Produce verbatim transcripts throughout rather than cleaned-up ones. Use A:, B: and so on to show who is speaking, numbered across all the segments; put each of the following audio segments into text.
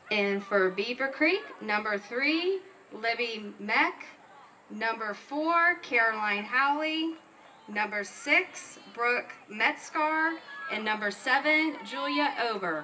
A: And for Beavercreek, number three, Libby Meck. Number four, Caroline Howley. Number six, Brooke Metzgar. And number seven, Julia Ober.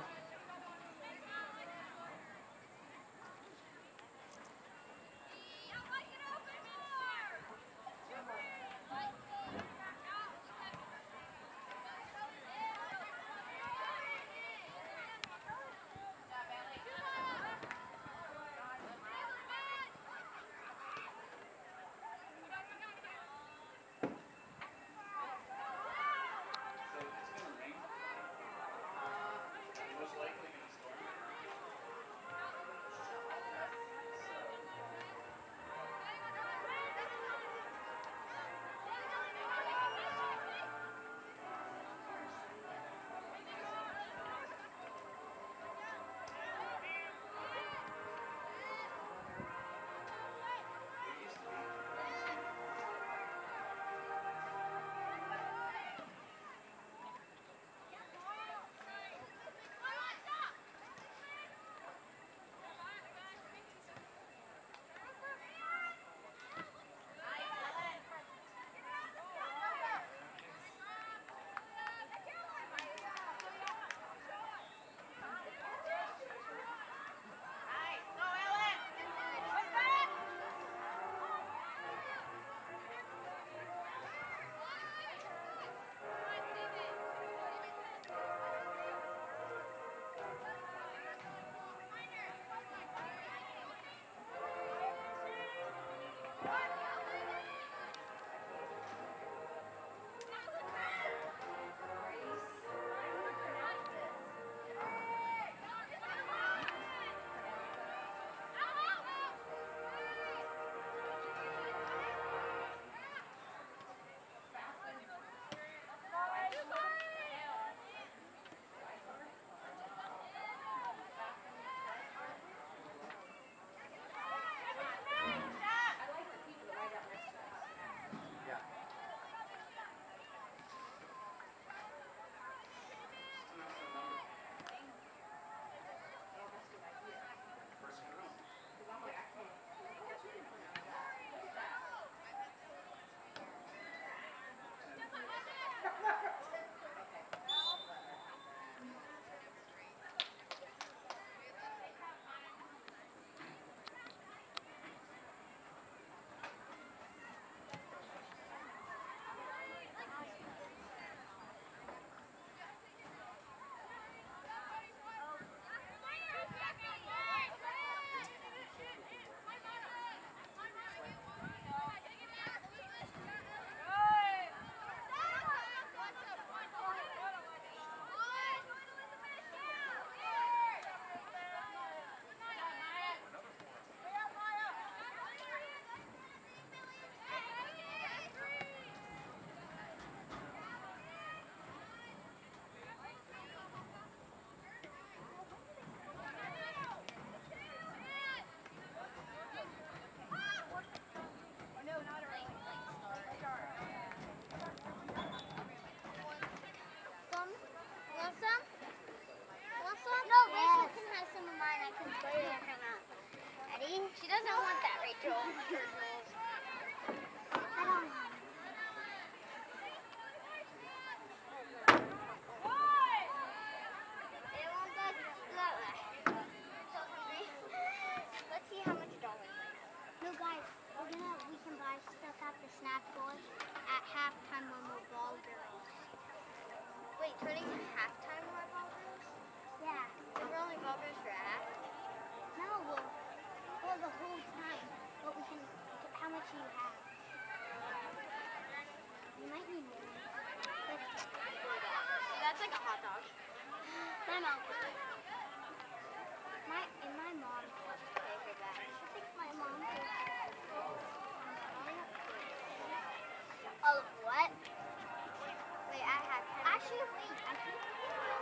B: She doesn't want that, Rachel. I don't know. It won't go that way. So hungry. Let's see how much dollars I have. No, guys, we're gonna we can buy stuff at the snack bar at halftime when we're ball girls. Wait, turning to halftime when we're ball girls? Yeah. So we're only ball girls for half? No, well, well the whole time. What we can, how much do you have? You might need more.
C: That's like a hot dog.
B: My mom could do that. My, and my mom will just pay for that. She thinks my mom could. Oh, what? Wait, I have ten. Actually, wait. I think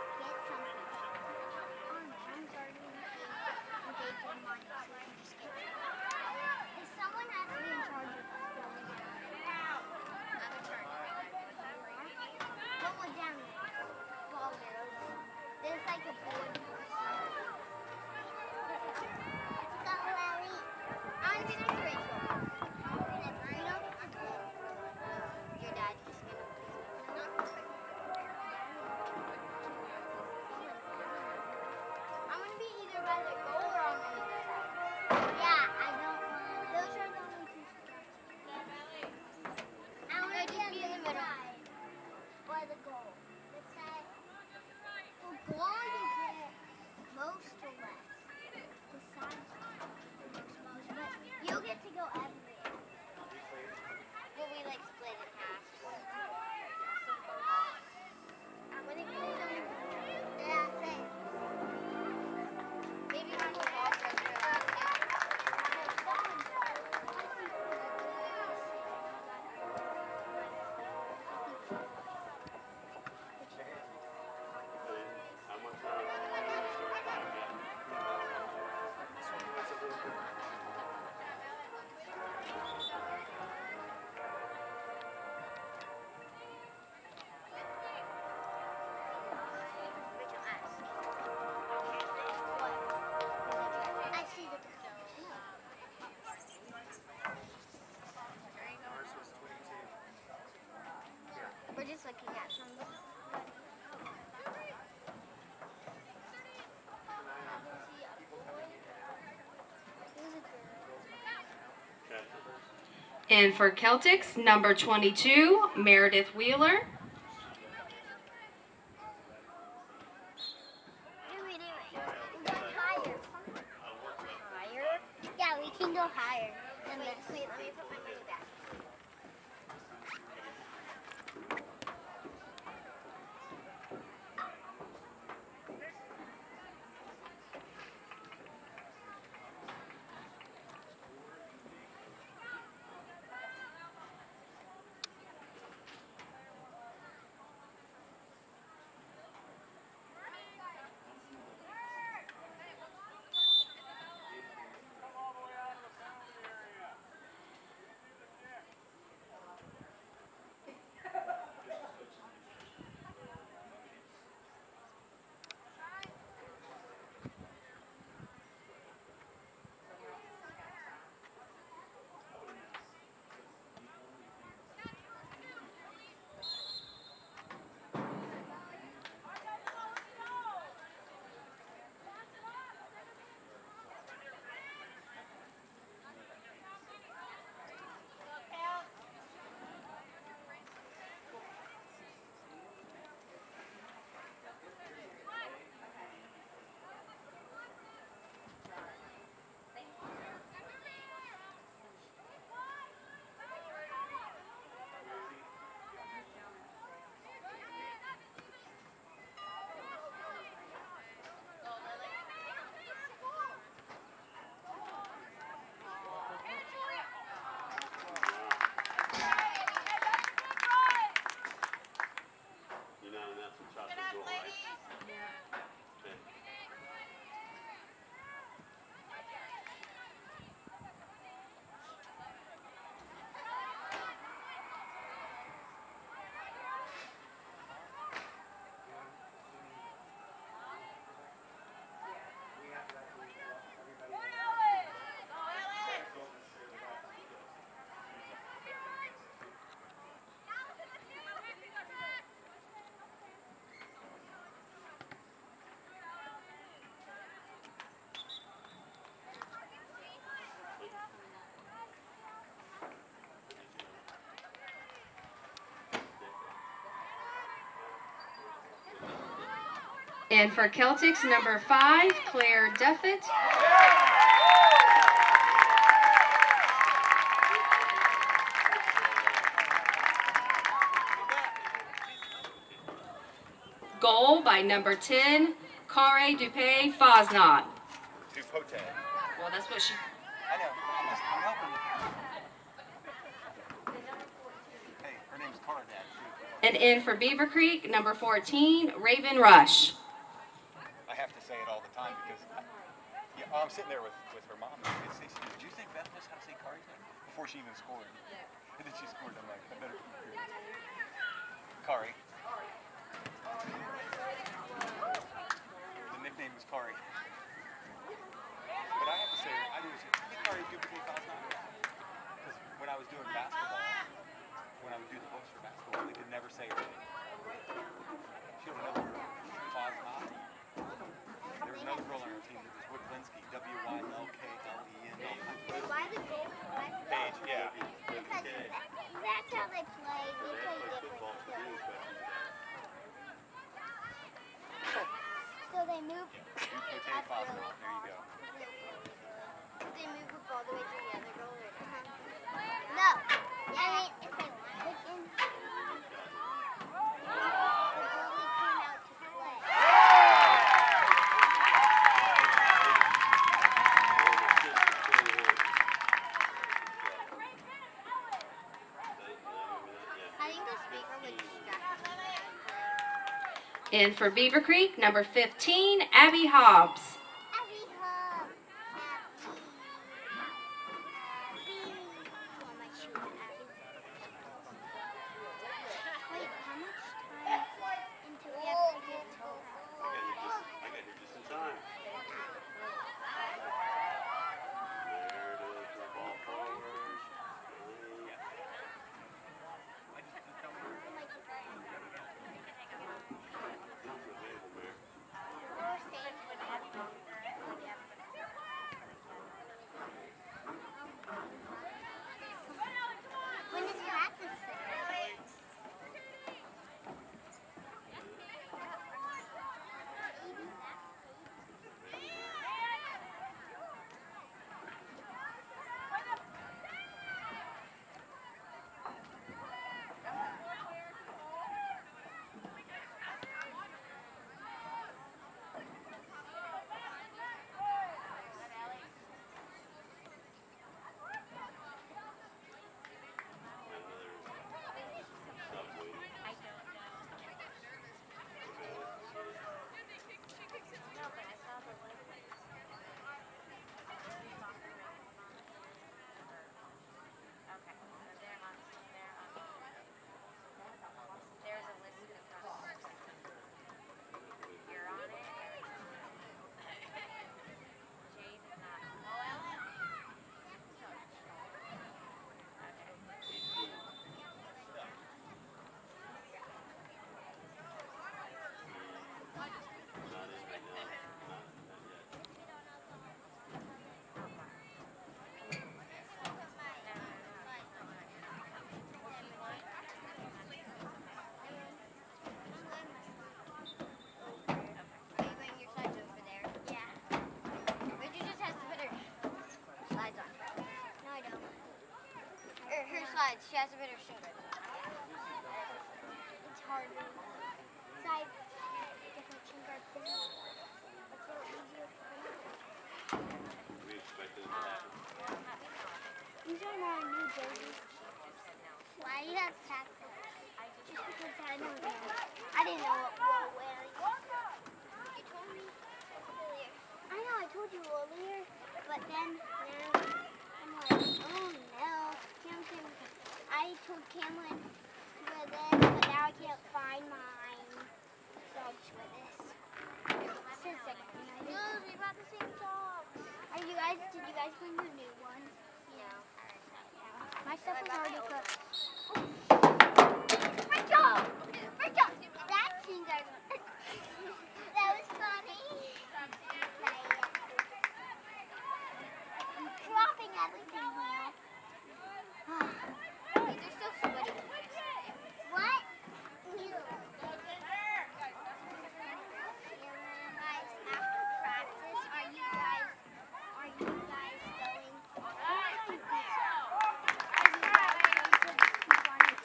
B: just looking at somebody.
A: And for Celtics, number twenty-two, Meredith Wheeler.
B: Higher? Yeah, we can go higher than this. Wait, let me put my money back.
A: And for Celtics, number five, Claire Duffett. Goal by number ten, Kare Dupe Fosnot.
C: Dupote.
A: Well, that's what she...
C: I know. I'm just I'm helping you. Hey, her name's Cara, Dad, too.
A: And in for Beavercreek, number fourteen, Raven Rush.
C: I have to say it all the time because I, yeah, I'm sitting there with, with her mom and Stacey, did you think Beth knows how to say Kari's name? Before she even scored. Yeah. And then she scored, I'm like, I better keep her. Kari. The nickname was Kari. But I have to say, I do say, hey Kari, do between five nine. Because when I was doing basketball, when I would do the books for basketball, they could never say her name. She don't know five nine. There was another girl on our team that was Woodlinski, W Y L K L E N.
B: Why the goal?
C: Page, yeah.
B: Because that's how they play. We play different still. So they move.
C: Dupote Fosnot, there you go.
B: They move the ball the way to the other goal. No. I mean, if they want it in.
A: And for Beavercreek, number fifteen, Abby Hobbs.
B: Abby Hobbs. Abby. Abby. Oh, my shoe, Abby. Wait, how much time until we have to get to her?
D: I got here just, I got here just in time. There it is, the ball forward.
B: Besides, she has a better finger. It's harder. Besides, different finger thing. It's a little easier to
D: We expected it to happen.
B: These are my new jerseys. Why do you have tactics? Just because I don't know. I didn't know what we were wearing. You told me earlier. I know, I told you earlier, but then now I'm like, oh no. Cam said, I told Cameron to wear this, but now I can't find mine. So I'll just wear this. Since I got united. Dude, we bought the same socks. Are you guys, did you guys bring your new ones? No. My stuff is already cooked. Rachel! Rachel! That finger. That was funny. I'm dropping everything here. These are so sweaty. What? You. Guys, after practice, are you guys, are you guys going? Are you guys going to keep running?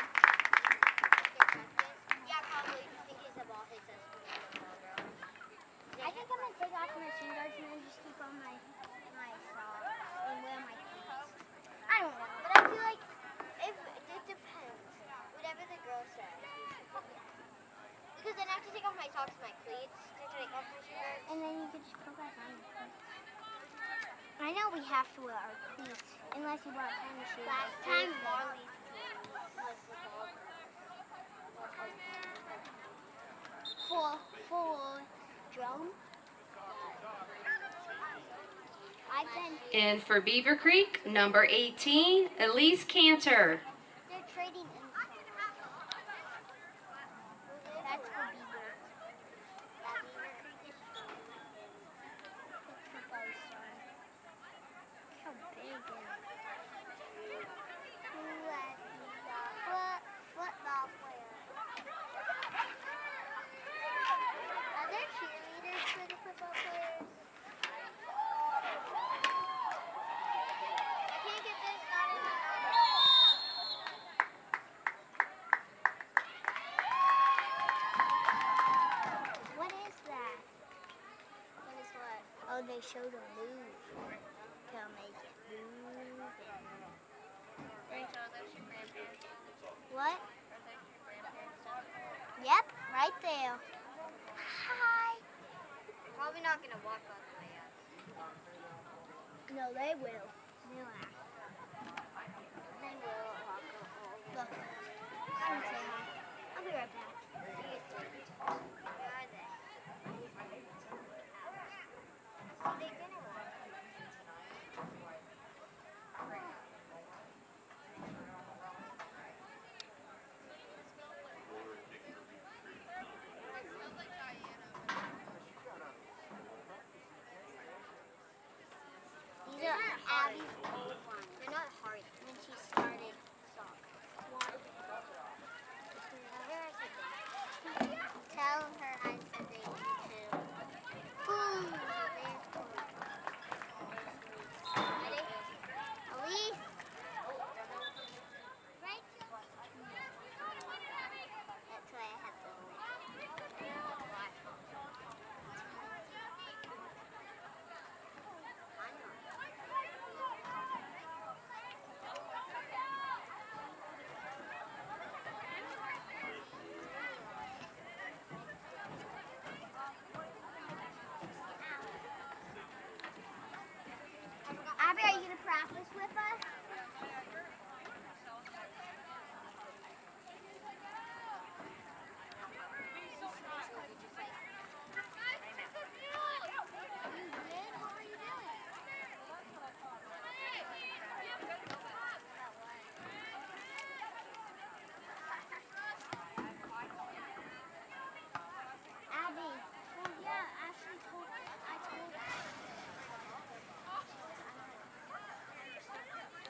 B: Yeah, probably, just in case the ball hits us. I think I'm going to take off my shin guards and then just keep on my, my socks and wear my cleats. I don't know. But I feel like if it depends. Whatever the girl says. Because then I have to take off my socks and my cleats to take off my shin guards. And then you can just put back on your cleats. I know we have to wear our cleats unless you bought tennis shoes. Last time Marley was the ball. For for Jerome. I've been.
A: And for Beavercreek, number eighteen, Elise Cantor.
B: They're trading in. That's for Beaver. That Beavercreek is. It's for Buzz. How big is it? Who has the foot football player? Are there cheerleaders for the football players? I can't get this out of my What is that? What is what? Oh, they showed a move to make it move.
E: Rachel, that's your grandparents.
B: What?
E: Are those your grandparents' stuff?
B: Yep, right there. Hi. Probably not gonna walk on the way up. No, they will. They will. They will walk on. Look. Come say hi. I'll be right back. Where are they? See, they didn't walk. These are Abby's old ones. They're not hard. When she started soccer. Tell her I said thank you too. Ooh, they're cool. Ready? Elise? Rachel? That's why I have to Abby, are you going to practice with us? Abby, well, yeah, Ashley told, I told her.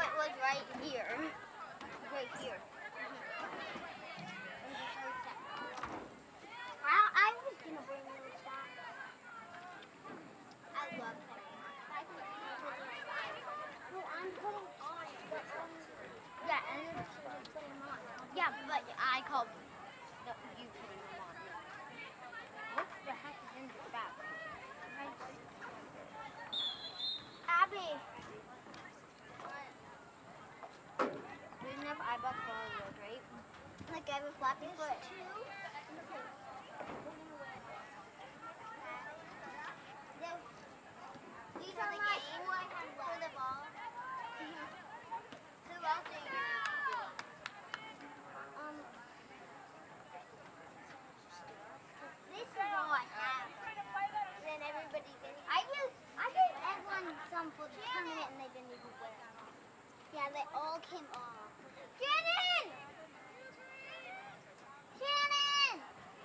B: it was right here. Right here. I, I was gonna bring you that. I love playing. No, I'm putting on. But, um, yeah, and then she was putting them on. Yeah, but I called no, you putting them on. What the heck is in this bag? Abby. There's enough eye box for all of those, right? Like I have a flappy foot. These are my four for the ball. Who else are you gonna do? Um, this is all I have. Then everybody didn't. I give I gave everyone some for the tournament and they didn't even win. Yeah, they all came off. Shannon! Shannon!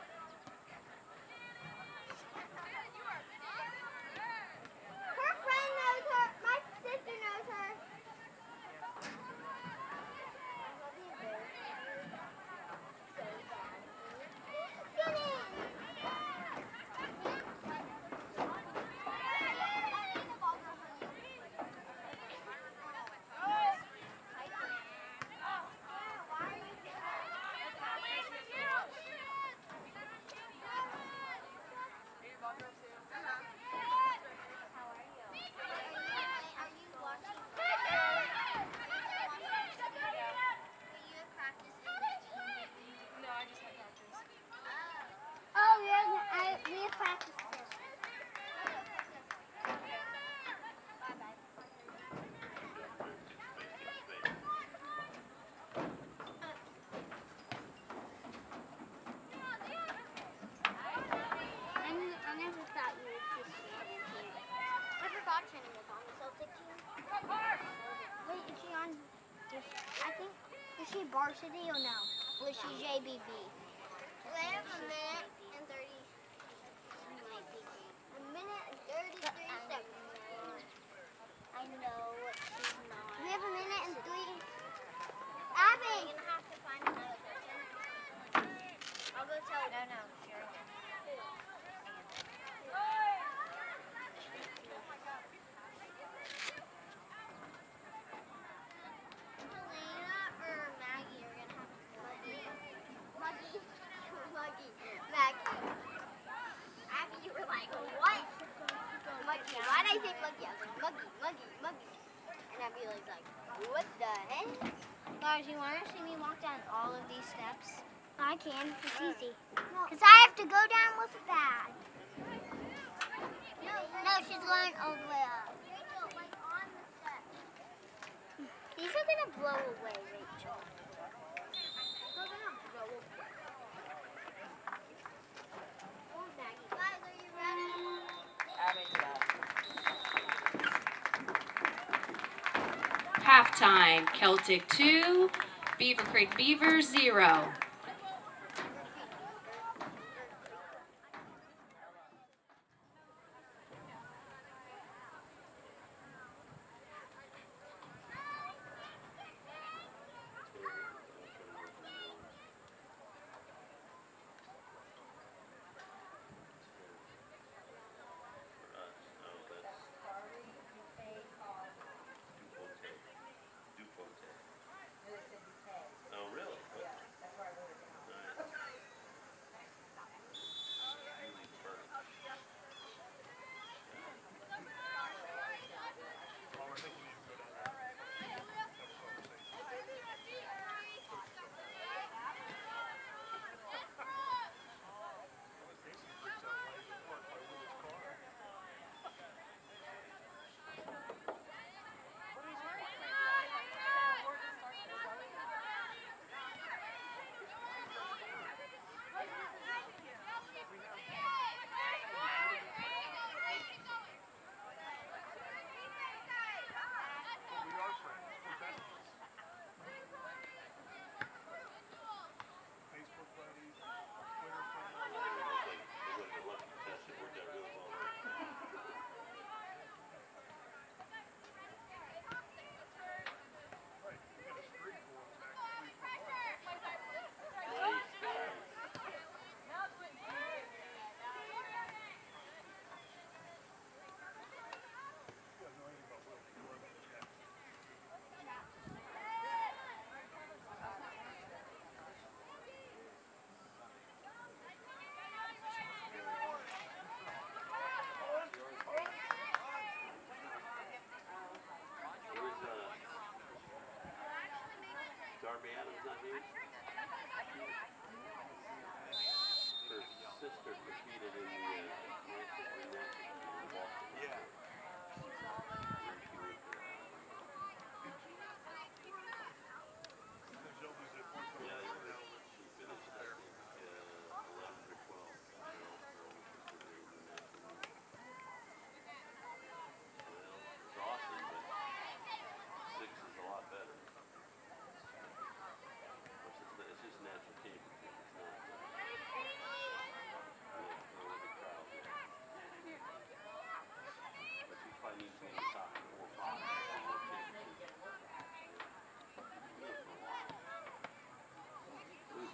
B: Her friend knows her. My sister knows her. Oh, yeah, I, we have practice this. Bye-bye. I, knew, I never thought you would see Shannon here. I forgot Shannon was on the Celtics team. Wait, is she on, is, I think, is she varsity or no? Or is she J B B? We have a minute and thirty. A minute and thirty-three seconds. I know she's not. We have a minute and three. Abby! You're gonna have to find another person. I'll go tell her. No, no, sure. Helena or Maggie are gonna have to Muggy. Muggy. Muggy. Maggie. Abby, you were like, what? Muggy. Why did I say Muggy? I was like, Muggy, Muggy, Muggy. And Abby was like, what the heck? Guys, you want to see me walk down all of these steps? I can. It's easy. Because I have to go down with a bag. No, she's going all the way up. Rachel, like on the steps. These are going to blow away, Rachel. They're going to blow away. Oh, Maggie. Guys, are you ready?
A: Halftime, Celtic two, Beavercreek Beavers zero.
D: Oh, really? sister competed in the uh, National Gymnastics in Boston.
C: Yeah.
D: Yeah, they were, she finished, I think, uh, eleventh or twelfth. Her older sister made it in the national meet. Well, it's awesome, but six is a lot better. Of course, it's, it's just national championship. It's not uh, the Olympic trials yet. But she probably needs to be in the top four or five for the world championship. Yeah, for a while. Ooh.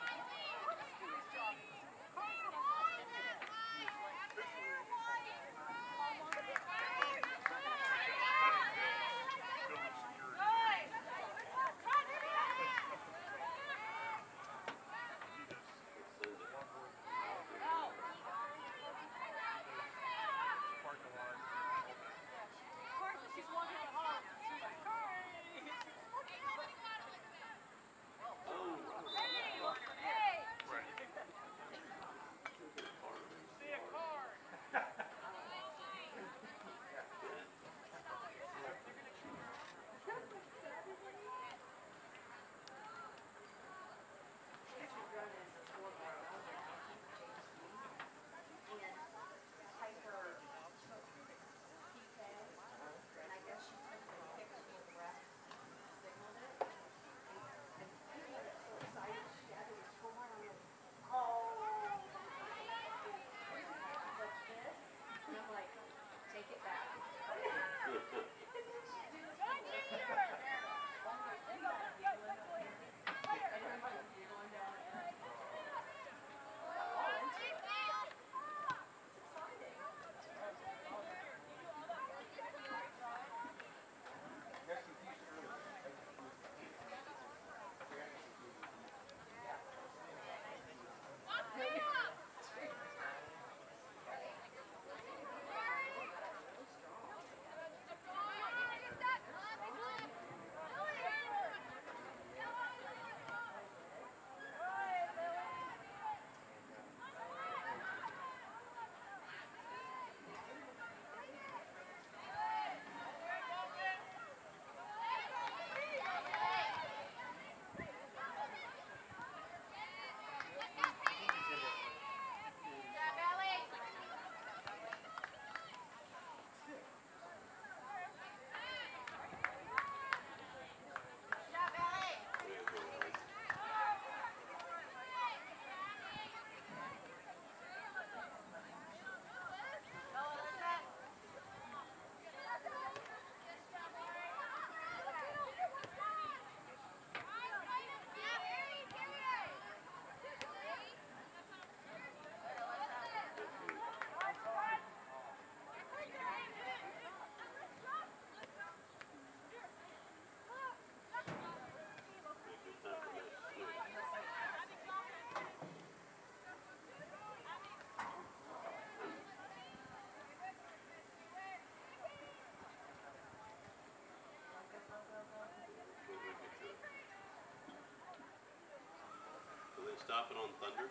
D: Stop it on Thunder.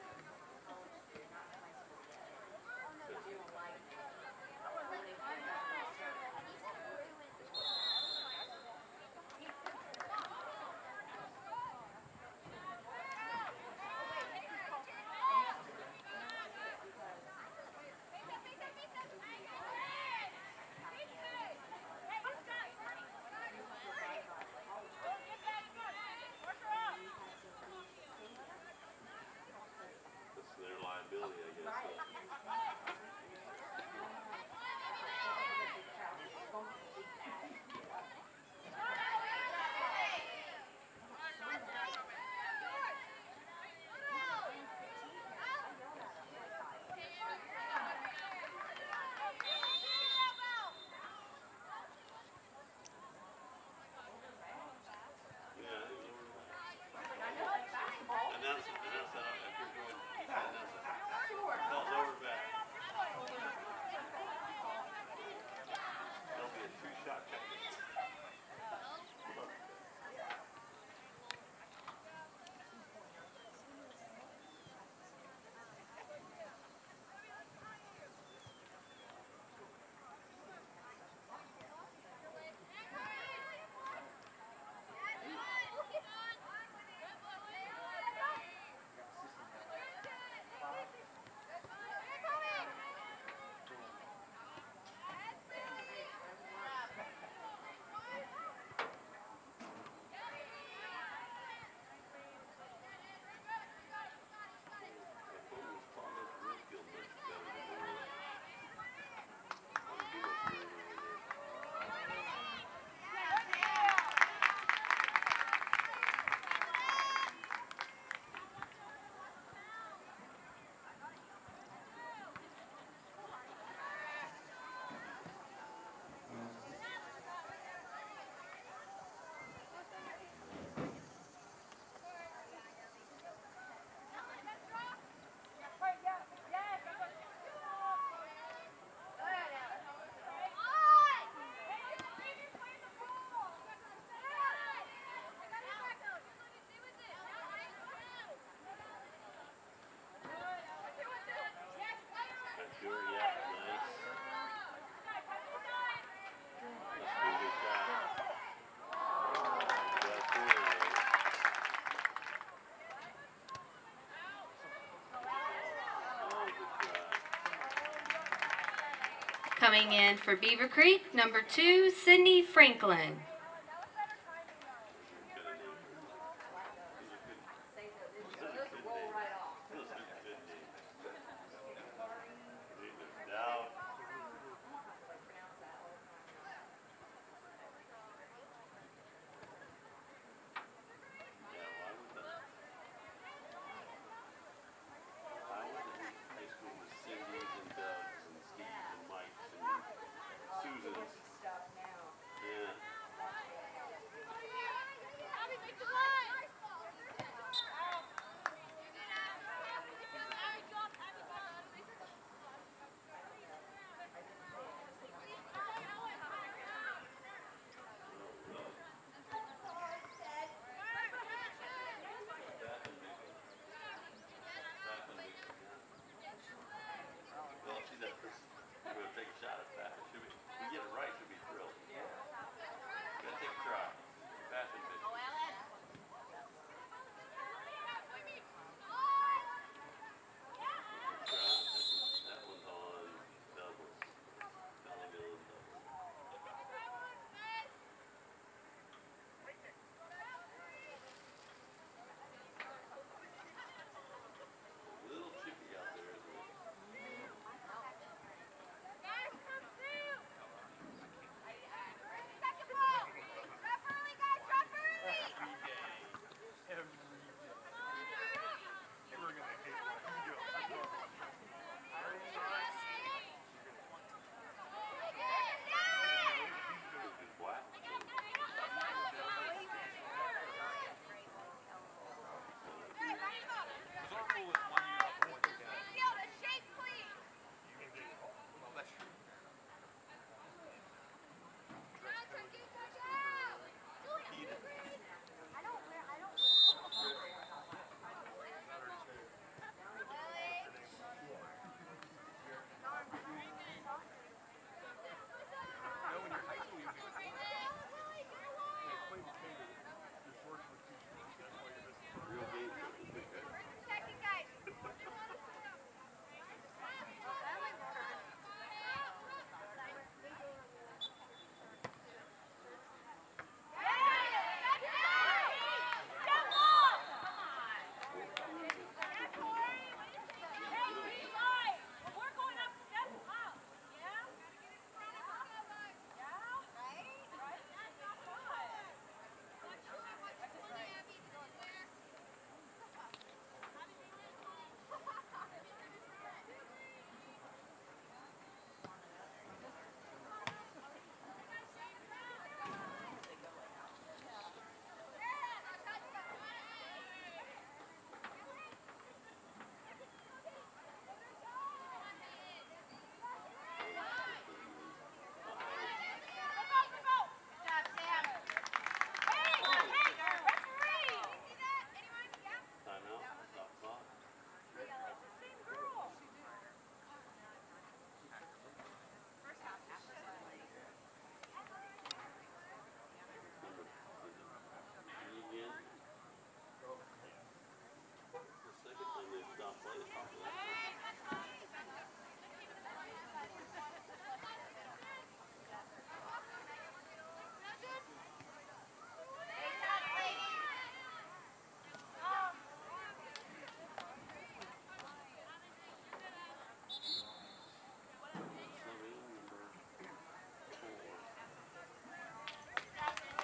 A: Coming in for Beavercreek, number two, Sydney Franklin.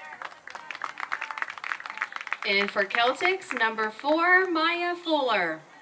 A: In for Celtics, number four, Maya Fuller.